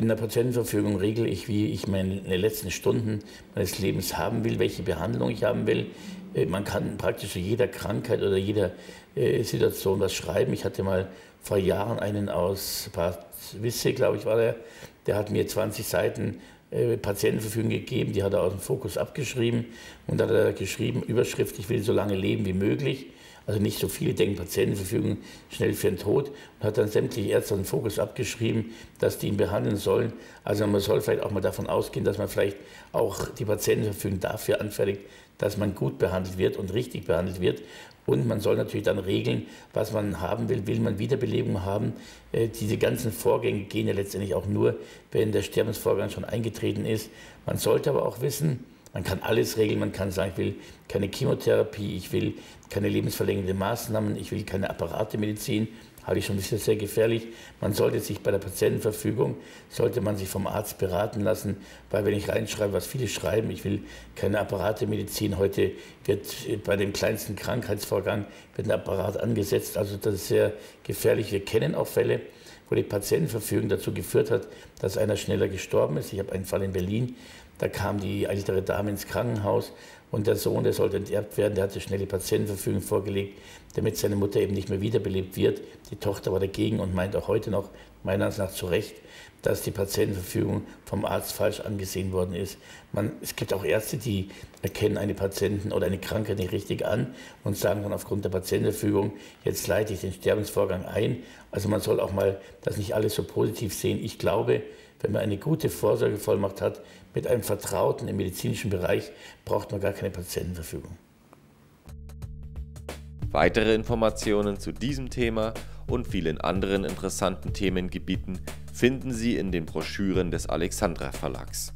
In der Patientenverfügung regle ich, wie ich meine letzten Stunden meines Lebens haben will, welche Behandlung ich haben will. Man kann praktisch zu jeder Krankheit oder jeder Situation was schreiben. Ich hatte mal vor Jahren einen aus Bad Wisse, glaube ich, war der hat mir 20 Seiten Patientenverfügung gegeben, die hat er aus dem Fokus abgeschrieben und da hat er geschrieben, Überschrift, ich will so lange leben wie möglich. Also nicht so viele denken Patientenverfügung schnell für den Tod und hat dann sämtliche Ärzte aus dem Fokus abgeschrieben, dass die ihn behandeln sollen. Also man soll vielleicht auch mal davon ausgehen, dass man vielleicht auch die Patientenverfügung dafür anfertigt, dass man gut behandelt wird und richtig behandelt wird. Und man soll natürlich dann regeln, was man haben will. Will man Wiederbelebung haben? Diese ganzen Vorgänge gehen ja letztendlich auch nur, wenn der Sterbensvorgang schon eingetreten ist. Man sollte aber auch wissen, man kann alles regeln. Man kann sagen, ich will keine Chemotherapie, ich will keine lebensverlängernde Maßnahmen, ich will keine Apparatemedizin. Halte ich schon bisher sehr gefährlich. Man sollte sich bei der Patientenverfügung, sollte man sich vom Arzt beraten lassen, weil wenn ich reinschreibe, was viele schreiben, ich will keine Apparatemedizin, heute wird bei dem kleinsten Krankheitsvorgang wird ein Apparat angesetzt, also das ist sehr gefährlich. Wir kennen auch Fälle, wo die Patientenverfügung dazu geführt hat, dass einer schneller gestorben ist. Ich habe einen Fall in Berlin, da kam die ältere Dame ins Krankenhaus und der Sohn, der sollte enterbt werden, der hatte schnell die Patientenverfügung vorgelegt, damit seine Mutter eben nicht mehr wiederbelebt wird. Die Tochter war dagegen und meint auch heute noch, meiner Ansicht nach zu Recht, dass die Patientenverfügung vom Arzt falsch angesehen worden ist. Es gibt auch Ärzte, die erkennen eine Patienten oder eine Krankheit nicht richtig an und sagen dann aufgrund der Patientenverfügung, jetzt leite ich den Sterbensvorgang ein. Also man soll auch mal das nicht alles so positiv sehen. Ich glaube, wenn man eine gute Vorsorgevollmacht hat mit einem Vertrauten im medizinischen Bereich, braucht man gar keine Patientenverfügung. Weitere Informationen zu diesem Thema und vielen anderen interessanten Themengebieten finden Sie in den Broschüren des Alexandra Verlags.